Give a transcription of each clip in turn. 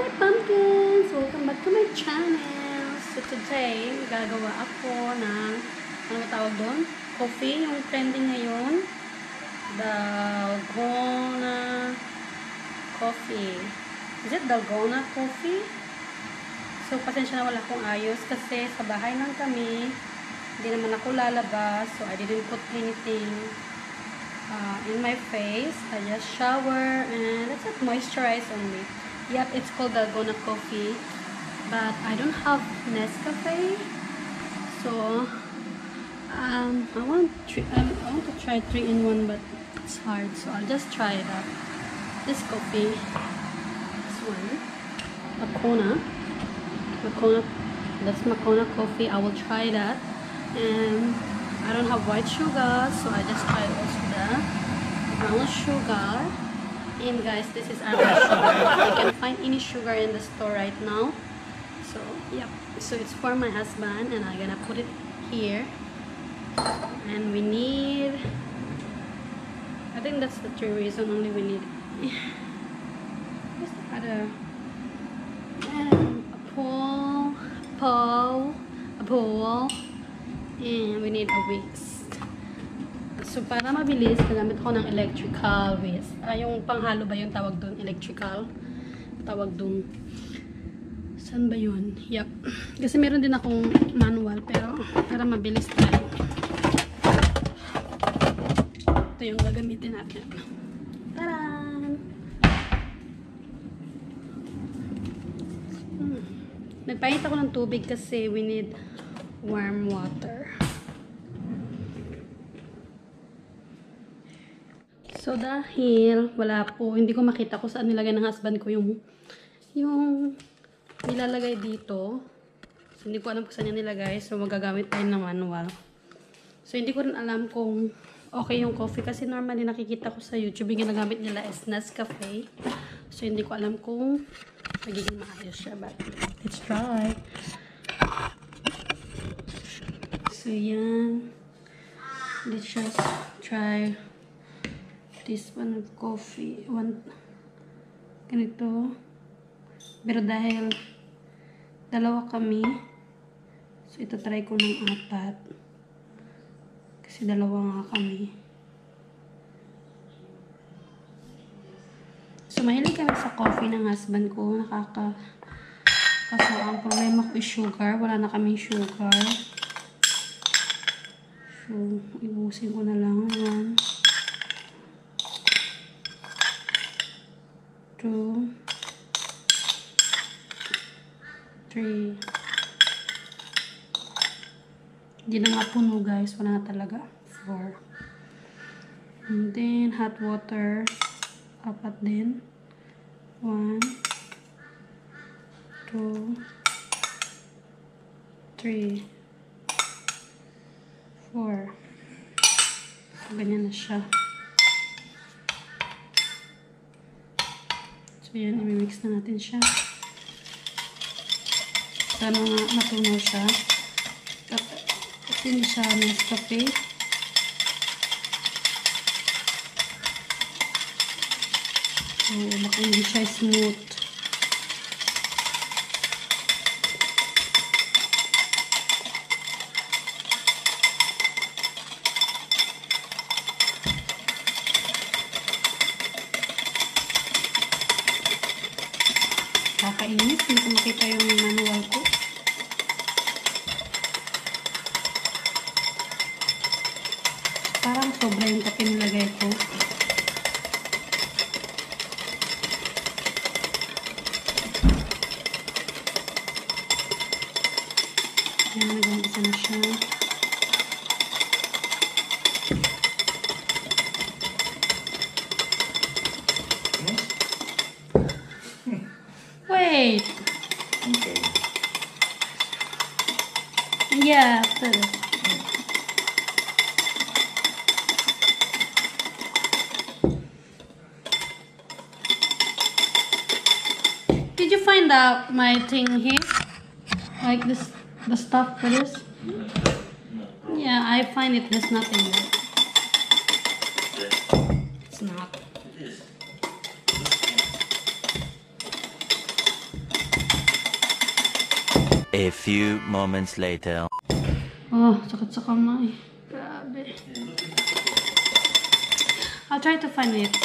Hi pumpkins! Welcome back to my channel! So today, gagawa ako ng, ano ba tawag doon? Coffee, yung trending ngayon. Dalgona coffee. Is it Dalgona coffee? So pasensya na wala akong ayos kasi sa bahay lang kami. Hindi naman ako lalabas. So I didn't put anything in my face. I just shower and that's it, moisturize only. Yep, it's called Dalgona coffee, but I don't have Nescafe, so I want to try 3-in-1, but it's hard, so I'll just try that. This coffee, this one, Moccona, that's Moccona coffee. I will try that, and I don't have white sugar, so I just tried also the brown sugar. And guys, this is our sugar. I can find any sugar in the store right now. So yep, so it's for my husband, and I'm gonna put it here. And we need, I think that's the 3 reason only we need. What's the other? A bowl, and we need a whisk. So, para mabilis, nagamit ako ng electrical whisk. Yung panghalo ba yung tawag doon? Electrical? Tawag doon. Saan ba yun? Yup. Kasi meron din akong manual, pero para mabilis tayo. Ito yung gagamitin natin. Taran! Nagpahit ako ng tubig kasi we need warm water. So, dahil wala po, hindi ko makita kung saan nilagay ng husband ko yung nilalagay dito. So, hindi ko alam kung saan niya nilagay. So, magagamit tayo ng manual. So, hindi ko rin alam kung okay yung coffee. Kasi normally nakikita ko sa YouTube, yung ginagamit nila is Nescafe. So, hindi ko alam kung magiging maayos siya. But, let's try. So, yan. Let's just try this one of coffee. Ganito. Pero dahil dalawa kami, so ito try ko ng 4. Kasi dalawa nga kami. So mahilig kami sa coffee ng husband ko. Kaso ang problema ko is sugar. Wala na kaming sugar. So ibusin ko na lang. 1, 2, 3. Hindi na nga puno guys. Wala na talaga. 4. And then hot water. 4 din. 1, 2, 3, 4. So, ganyan na siya. So, yan, imimix na natin siya. Sana nga matunaw siya. Kasi hindi siya Nescafe. So, baka hindi siya smooth. Kakainis, hindi ko makita yung manual ko. Parang sobra yung kape nilagay ko. Ayan, nag-umpisa na siya. Wait. Okay. Yeah, after this. Did you find out my thing here? Like this, the stuff for this? Yeah, I find it, there's nothing there. It's not. It is. A few moments later. Oh, sakit sa kamay. Grabe. I'll try to find it.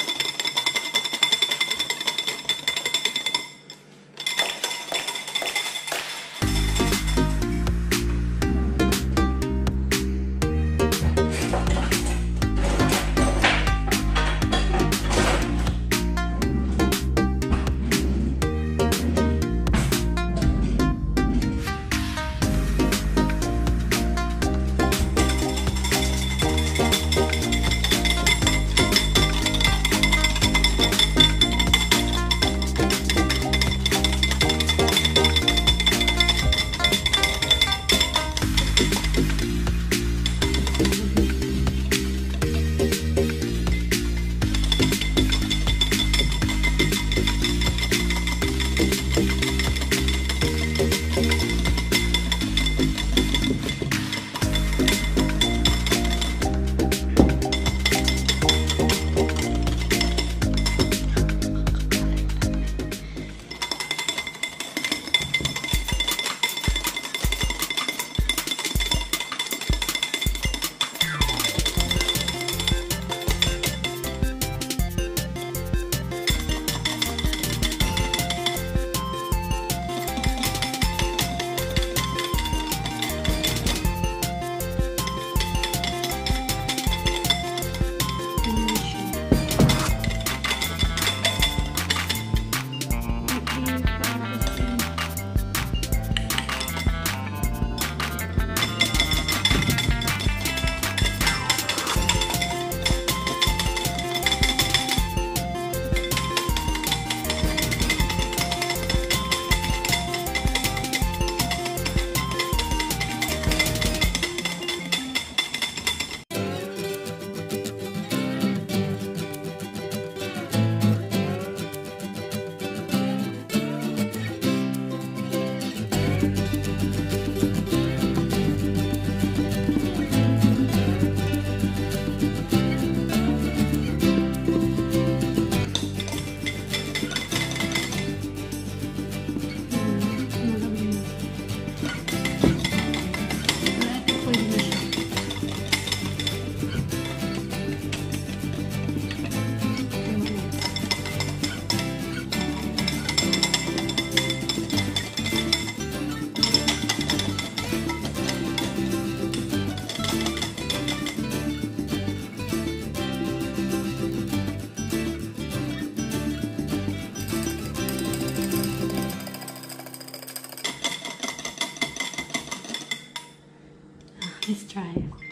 Let's try.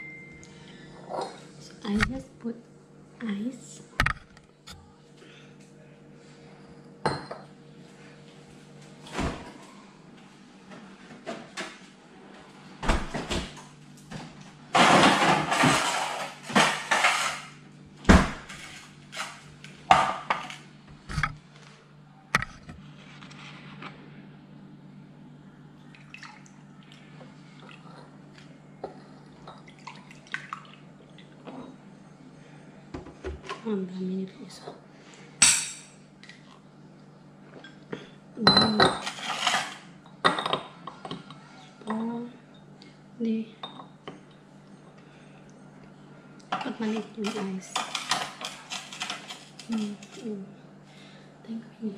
So I just put ice. Ang dami nito isa. Hindi. Dapat maliit yung ice. Thank you.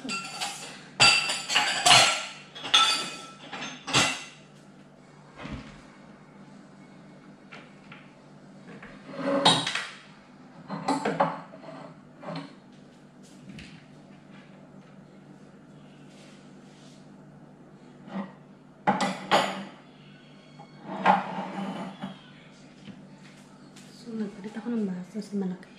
So, nagpalit ako ng baso sa malaki.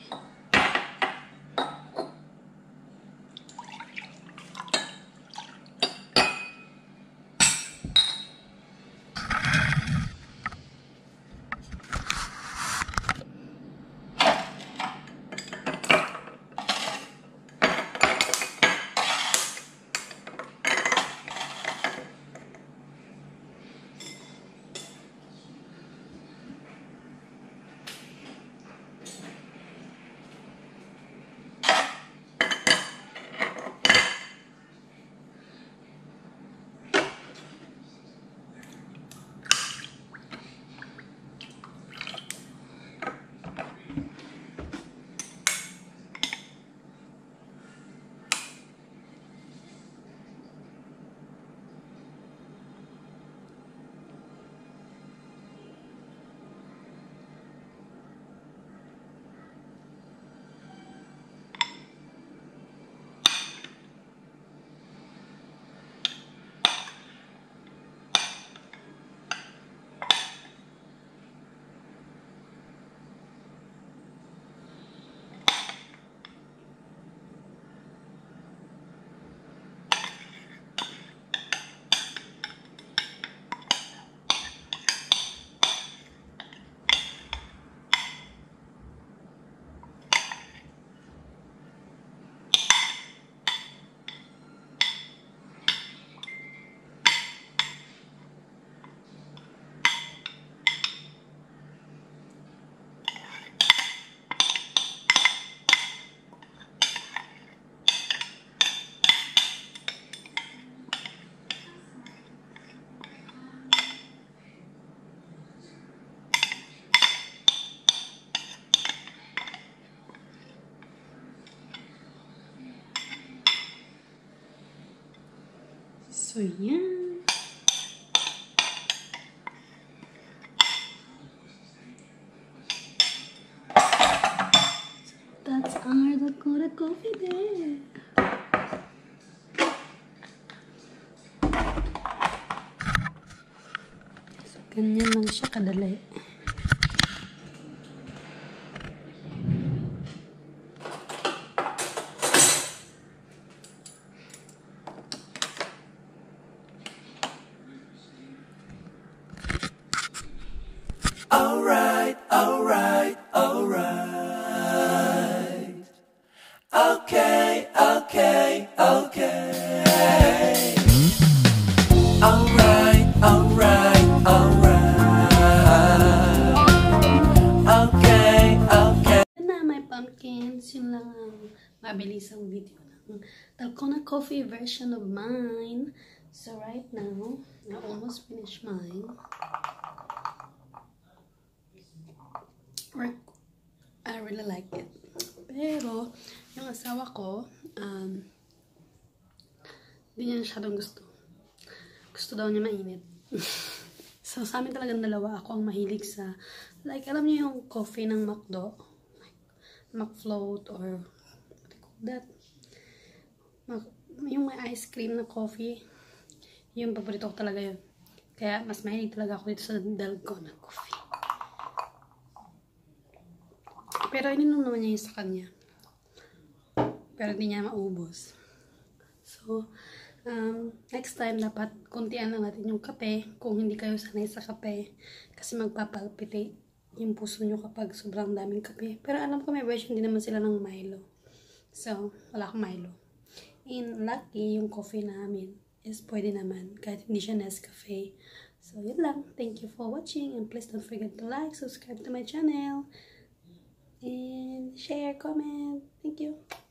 So, yan. That's our Dakota coffee there. So, ganyan lang siya kadali. Alright. Okay. Alright. Okay. Yan na, my pumpkins. Yun lang ang mabilisang video ng Dalgona coffee version of mine. So right now, I almost finished mine. I really like it. Pero, yung asawa ko, hindi niya masyadong gusto. Gusto daw niya mainit. So, sa amin talagang dalawa, ako ang mahilig sa, like, alam niyo yung coffee ng McDo? Like, McFloat or, what do you call that? Yung may ice cream na coffee, yung paborito ko talaga yun. Kaya, mas mahilig talaga ako dito sa Dalgona coffee. Pero ininom naman niya yung sa kanya. Pero hindi niya maubos. So, next time dapat kuntian lang natin yung kape kung hindi kayo sanay sa kape. Kasi magpapalpitate yung puso nyo kapag sobrang daming kape. Pero alam ko may version din naman sila ng Milo. So, wala akong Milo. And lucky yung coffee namin is pwede naman kahit hindi siya Nescafe. So, yun lang. Thank you for watching and please don't forget to like, subscribe to my channel. And share, comment. Thank you.